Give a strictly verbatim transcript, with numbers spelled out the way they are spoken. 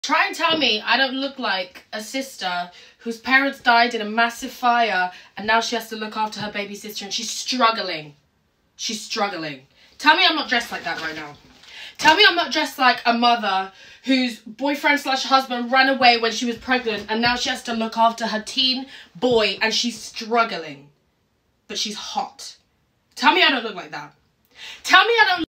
Try and tell me I don't look like a sister whose parents died in a massive fire and now she has to look after her baby sister and she's struggling. She's struggling. Tell me I'm not dressed like that right now. Tell me I'm not dressed like a mother whose boyfriend slash husband ran away when she was pregnant and now she has to look after her teen boy and she's struggling. But she's hot. Tell me I don't look like that. Tell me I don't